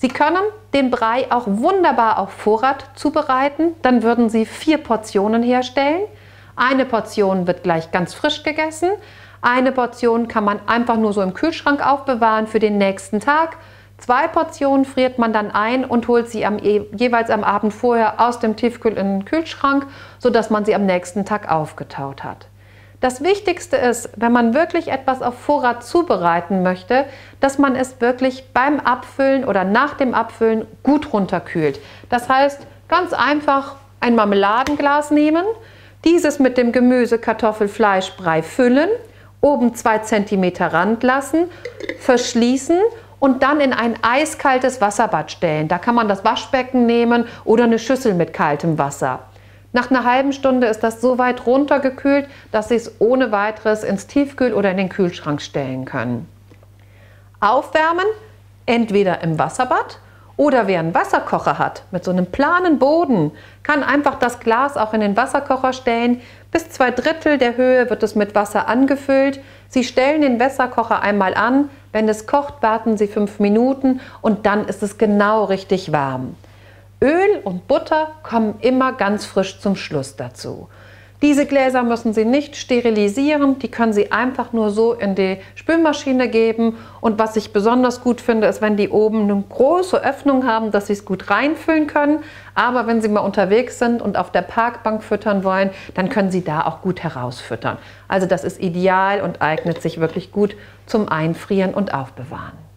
Sie können den Brei auch wunderbar auf Vorrat zubereiten. Dann würden Sie 4 Portionen herstellen. Eine Portion wird gleich ganz frisch gegessen. Eine Portion kann man einfach nur so im Kühlschrank aufbewahren für den nächsten Tag. 2 Portionen friert man dann ein und holt sie jeweils am Abend vorher aus dem Tiefkühl in den Kühlschrank, sodass man sie am nächsten Tag aufgetaut hat. Das Wichtigste ist, wenn man wirklich etwas auf Vorrat zubereiten möchte, dass man es wirklich beim Abfüllen oder nach dem Abfüllen gut runterkühlt. Das heißt, ganz einfach ein Marmeladenglas nehmen, dieses mit dem Gemüse, Kartoffel, Fleisch, Brei füllen, oben 2 cm Rand lassen, verschließen und dann in ein eiskaltes Wasserbad stellen. Da kann man das Waschbecken nehmen oder eine Schüssel mit kaltem Wasser. Nach einer halben Stunde ist das so weit runtergekühlt, dass Sie es ohne weiteres ins Tiefkühl oder in den Kühlschrank stellen können. Aufwärmen, entweder im Wasserbad oder wer einen Wasserkocher hat mit so einem planen Boden, kann einfach das Glas auch in den Wasserkocher stellen. Bis 2/3 der Höhe wird es mit Wasser angefüllt. Sie stellen den Wasserkocher einmal an. Wenn es kocht, warten Sie 5 Minuten und dann ist es genau richtig warm. Öl und Butter kommen immer ganz frisch zum Schluss dazu. Diese Gläser müssen Sie nicht sterilisieren, die können Sie einfach nur so in die Spülmaschine geben. Und was ich besonders gut finde, ist, wenn die oben eine große Öffnung haben, dass Sie es gut reinfüllen können. Aber wenn Sie mal unterwegs sind und auf der Parkbank füttern wollen, dann können Sie da auch gut herausfüttern. Also das ist ideal und eignet sich wirklich gut zum Einfrieren und Aufbewahren.